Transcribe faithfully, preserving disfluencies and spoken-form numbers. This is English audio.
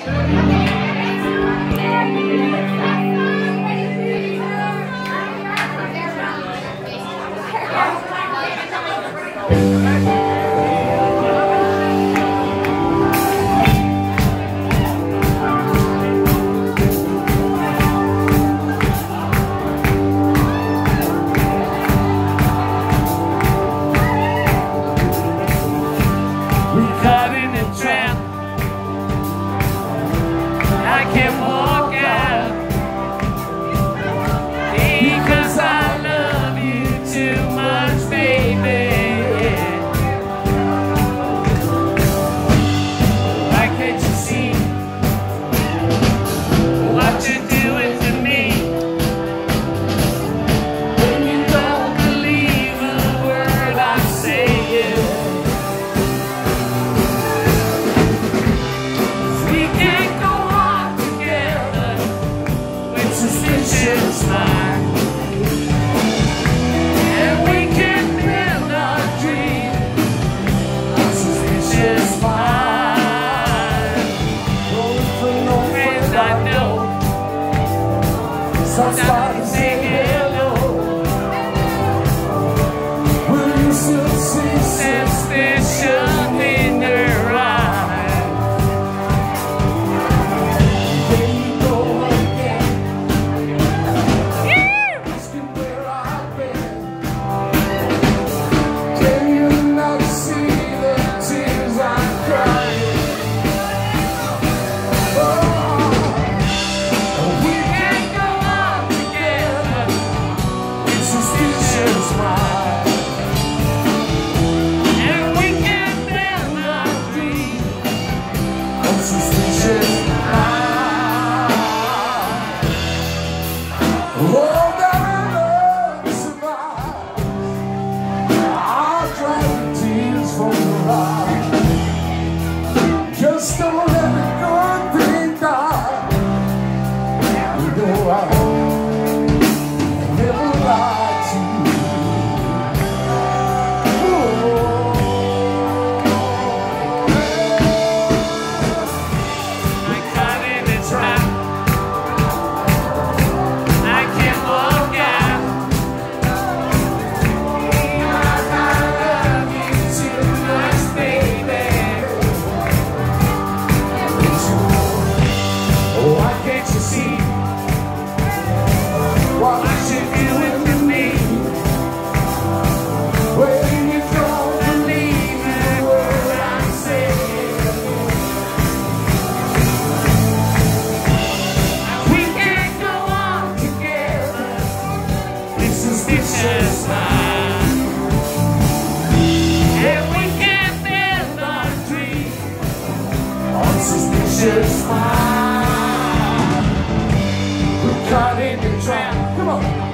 Somebody say hello. Will you still see suspicion in your eyes? There you go again, asking where I've been. Can you not see the tears I'm crying? Just don't let the good thing die. You know I never lied to you. I'm caught in a trap. I can't walk out. I love you too much, baby. Why can't you see what you're doing to me? When you don't believe a word I'm saying. We can't go on Together, it's suspicious mind. And we can't build our dream on suspicious mind. We're caught in the trap. Come on.